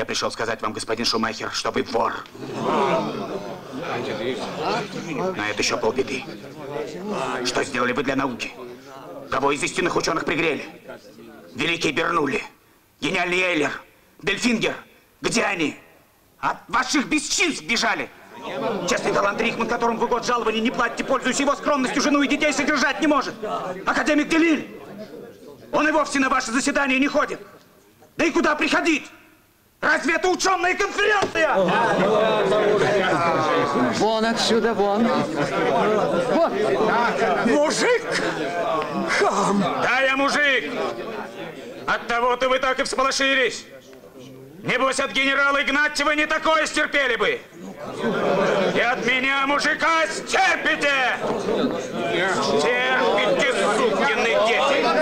Я пришел сказать вам, господин Шумахер, что вы вор. Но это еще полбеды. Что сделали вы для науки? Кого из истинных ученых пригрели? Великий Бернулли, гениальный Эйлер, Дельфингер. Где они? От ваших бесчинств бежали. Честный талант Рихман, которому вы год жалования не платите, пользуясь его скромностью, жену и детей содержать не может. Академик Делиль, он и вовсе на ваши заседания не ходит. Да и куда приходить? Разве это ученая конференция? Вон отсюда, вон. Вот. Мужик! Хам! Да, я мужик. Оттого-то вы так и всполошились. Небось, от генерала Игнатьева не такое стерпели бы. И от меня, мужика, стерпите! Стерпите, сукины дети!